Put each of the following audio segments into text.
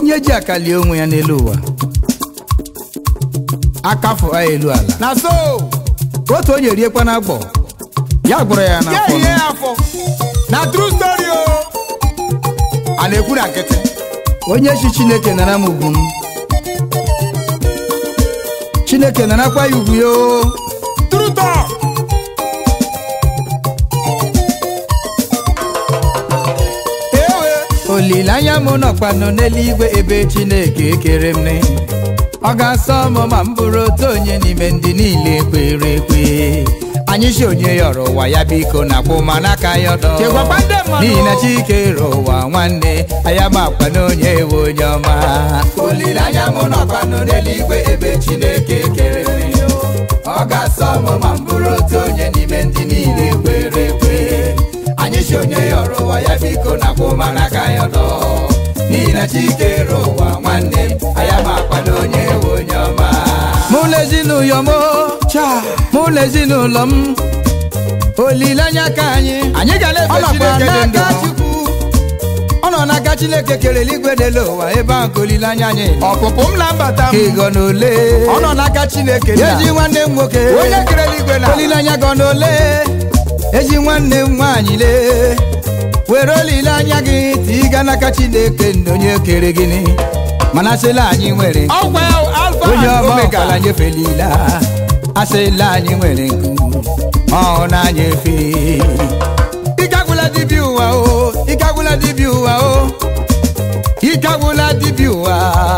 onye ji akali onwe ya n'elu ụwa akafu elu ala na so otu onye riekwa na agbọ ya gboro ya na afọ na true story o a na-ekwu na nkịtị onye chi Chineke nara m ugwu m Chineke narakwa ya ugwu yo true talk Olilanyam nọkwanụ n'eluigwe ebe Chineke kere m ọ ga-asọ m ma m bụrụ otu onye n'ime ndị niile kwere ekwe anyị si onye yọrọ ụwa ya biko na kwụ ma n'aka ya ọdọ n'ihi na Chike rụrụ ụwa nwanne anya makwa na onye ewe onye ọma Olilanyam nọkwanụ n'eluigwe ebe Chineke kere m ọ ga-asọ m ma m bụrụ otu onye n'ime ndị niile kwere ekwe anyị si onye yọrọ ụwa ya biko na kwụ ma n'aka ya ọdọ n'ihi na Chike rụrụ ụwa nwanne anya makwa na onye ewe onye ọma mụ na ezinụlọ m mụ na ezinụlọ m Olilanya ka anyị ga-efe Chineke dị ndụ ọ nọ n'aka Chineke kere eluigwe n'elu ụwa ebe ahụ ka Olilanya anyị ọpụpụ m na mbata m ịgọ n'ole ọ nọ n'aka Chineke ezi nwanne m nwoke onye kere eluigwe na Olilanya gọ n'ole ezi nwanne m nwaanyị lee were Olilanya gị tiga n'aka Chineke ndị onye kere gịnị mana asịla anyị nwere onye ọma ọkala nyefelila asịla anyị nwere nku ọ na-anya efe ike agwụla dibịa ụwa o ike agwụla dibịa ụwa o ike agwụla dibịa ụwa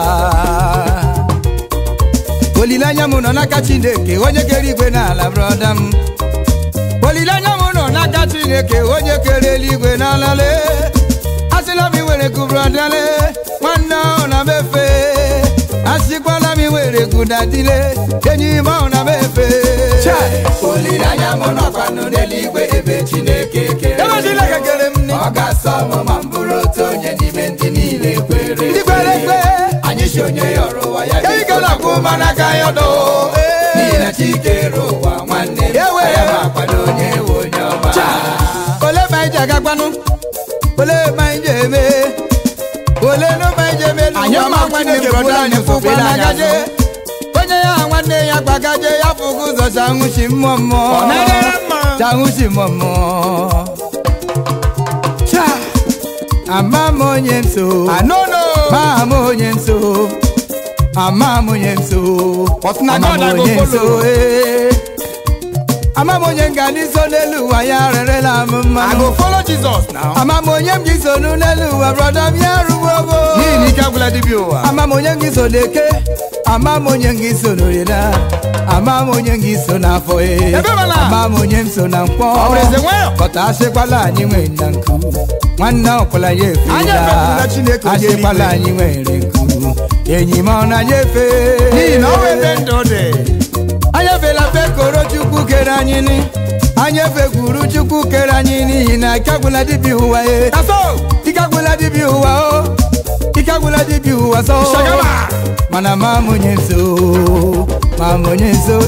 Olilanya m nọ n'aka Chineke onye kere igwe n'ala brọda m Olilanya m nọ n'aka Chineke onye kere eluigwe n'ala le asịla m nwere nku brọda le nwanne ọ na mefe asịkwala m nwere nku dadile enyi m ọ na mefe Olilanya m nọkwanụ n'eluigwe ebe Chineke kere m ọ ga-asọ m ma m bụrụ otu onye n'ime ndị niile kwere ekwe anyị si onye yọrọ ụwa ya biko na kwụ ma n'aka ya ọdọ n'ihi na Chike rụrụ ụwa nwanne ya makwado onye ewe onye ọma ole ma anyị ji agakwanụ ole ma anyị ji eme ole no ma anyị ji eme anyị ọma nwanne brọda anyị fụkwa n'agaje onye ya nwanne ya gbagaje ya fụgo ụzọ chanwụchi mmụọ chanwụchi mmụọ ama m onye nso ma m onye nso ama m onye nso ama m onye nso ama m onye nga n'iso n'elu ụwa ya rerela m mma I go follow Jesus now ama m onye m gị so n'elu ụwa brọda m ya rugbogo n'ihi na ike agwụla dibịa ụwa ama m onye m gị so n'eke ama m onye m gị so n'orela ama m onye m gị so n'afọ ama m onye m so na mkpọ kọta asịkwala anyị nwere na nku nwanne ọkwụla ya efe asịkwala anyị nwere nku enyi m ọ na-anya efe n'ihi na ọ wete ndụ dị anyị efela fekoro Chukwu kere anyị ni anyị efekwuru Chukwu kere anyị n'ihi na ike agwụla dibịa ụwa ike agwụla dibịa ụwa o ike agwụla dibịa ụwa so mana ma m onye nso ma m onye nso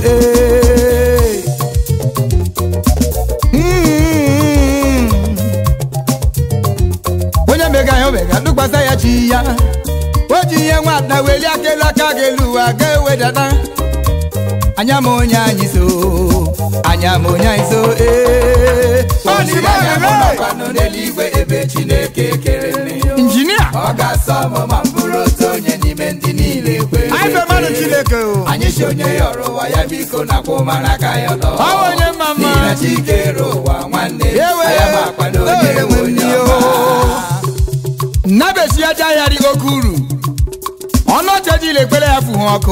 onye mega ya omega tụkwasị ya chi ya o ji ihe nwata weli akelu aka ga-elu ụwa ga-ewedata anya m onye anyị so anya m onye anyị so Olilanya m nọkwanụ n'eluigwe ebe Chineke kere m injinia ọ ga-asọ m ma m bụrụ otu onye n'ime ndị niile kwere anyị si onye yọrọ ụwa ya biko na kwụ ma n'aka ya ọdọ n'ihi na Chike rụrụ ụwa nwanne anya makwa na onye ewe onye ọma nnabesi aja ya rigo kuru ọnụ ọcha ji lekpere ya fụhụ ọkụ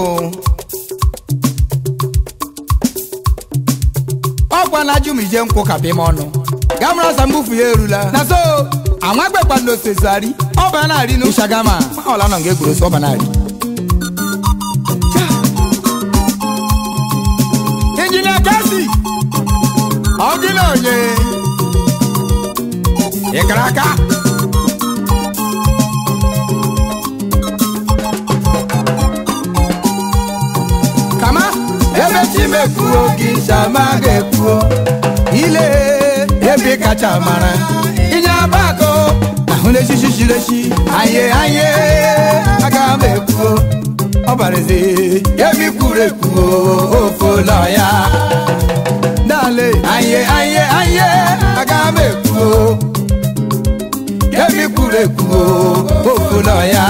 ọkwa na ajụ m ije nkwụ ka bịa m ọnụ gamara sa mbufu ya erula na so anwa gbekwa n'osezari ọba na-arị n'Ishagama ọla nọ ga-egburu so ọba na-arị injinia kasi ọ gị na onye ịkara aka kama ebe Chimekwuo gị Chama ga-ekwuo ile ebe kacha mara inye abako Mune shishi aye aye aga meku Obaraeze yemi kureku ofoloya dale aye aye aye aga meku yemi kureku ofoloya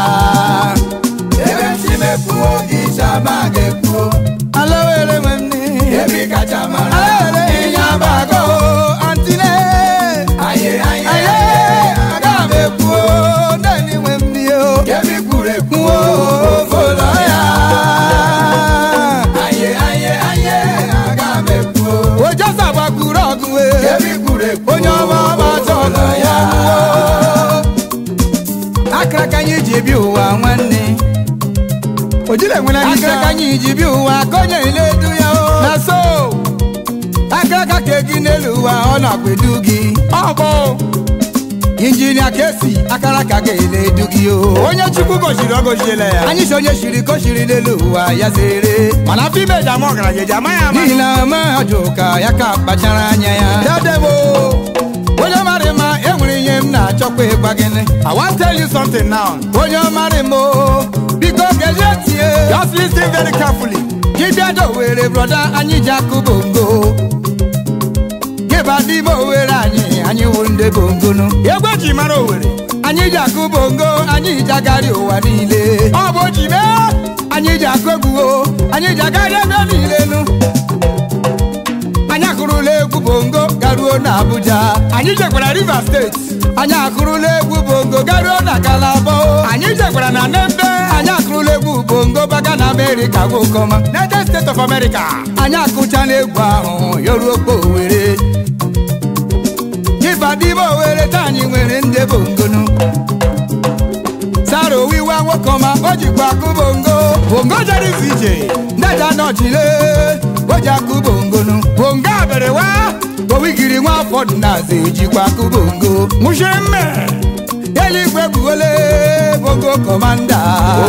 ebe chimeku Chima Eke alawele mani yemi kachama alawele nyabago antine aye aye aye aga meku nani wemnio yemi kureku ofoloya aye aye aye aga meku ojasa bakuraguwe yemi kureku onyama batoloya akrakanyi jibi uwa nwanne ojile nwela hika akrakanyi jibi uwa konye ile duya o na so akraka kegi nelu wa ona kwedugi obo Engineer Kesi akaraka ga ile dugi o onye chukwu goshiri ogojile ya anyi so onye shiri koshiri nelu wa ya sere mana fi meja mo gara je jama ya ma ila ma ajoka ya ka bachara anya ya dadebo onye mari ma enwere ihe m na chokwa egwa gini I want tell you something now onye mari mo because gejetie just listen very carefully kibiado were brother anyi jaku bongo Gebadi mo were anyi wunde bongo no Yegwe Chima were anyi jaku bongo anyi jagari owa niile Obo Chime anyi jaku egwu anyi jagari ebe niile nu Anya kurule egwu bongo garuo na Abuja anyi jekwara Rivers State anya kurule egwu bongo garuo na Calabar anyi jekwara na Nembe anya kurule egwu bongo baga na America go koma United States of America anya kucha na egwu ahụ yoruo okpo were Ibadi mo were tanyi nwere nde bongo no Saro wiwa wokoma ojikwa ku bongo jari vije ndaja no chile oja ku bongo no bonga berewa owigiri nwa fod na ze jikwa ku bongo mushemme eligwe gugole bongo commander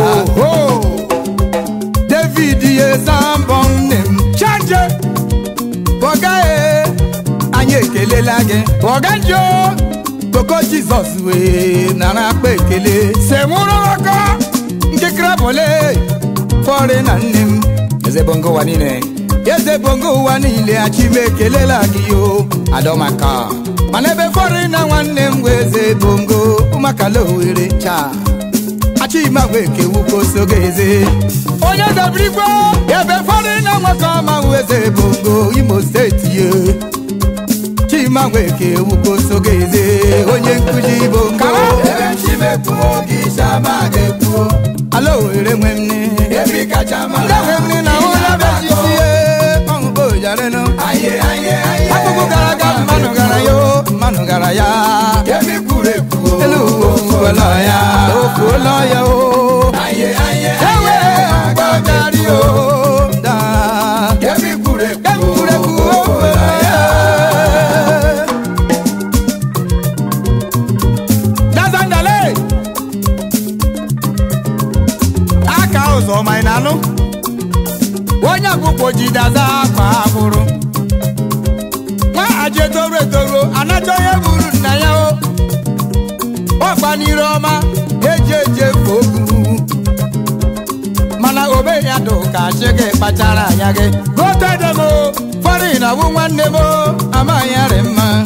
David ye sambon nem charge bogae anye kelela ge boganjo Koko Jesus we nana pekele semuro waka ngekra bole fore na nnem eze bongo wanine eze bongo wanile achimekele lagiyo adomaka manebe fore na nwannem weze bongo umakalo were cha Chima Eke wuko sogeze onye zabrigwo ebe fore na nwaka ma weze bongo Imo State ye Chima Eke wuko sogeze onye nkuji bongo ebe chimeku Chima Eke alo ere nwemne ebe kachama nwemne na ona bejisie ongo jareno aye aye aye akuku garaga manu gara ya ebe kureku elu ofoloya o aye aye aye agari o da ebe kureku ofoloya Dazandale aka ozo mainanu wonya gupo jidaza pa aburu wa aje toro anajo ye buru na ya o wa ni Roma ejeje fogu mana obe ya do ka shege pachara ya ge go tedemo fari na wu nwanne mo amanya remma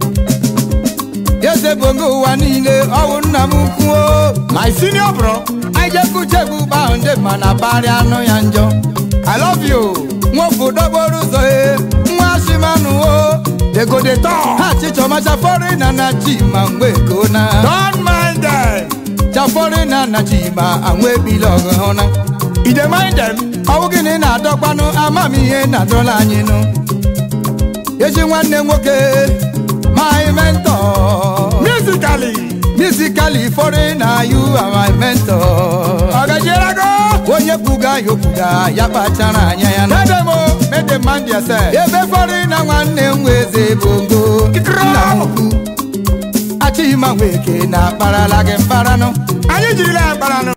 Yese bongo wanile owu nna m kwuo my senior bro aje kuchegbu baunde mana bari anu ya njọ I love you nwofu doboro zo nwa shimanu o they go dey talk ha chichoma chafori na Chima Eke na don't mind them chafori na Chima anwe bilog hona I dey mind them owu gini na adọkwanụ amami ihe na dola anyị nụ eji nwanne nwoke my mentor musically foreigner you are my mentor ogajerago onye puga yopuga ya kpachara anya ya na demo make them mind yourself ebe foreigner nwanne nweze bongo na ukwu Chima Eke na parala ge parano anyị jirila parano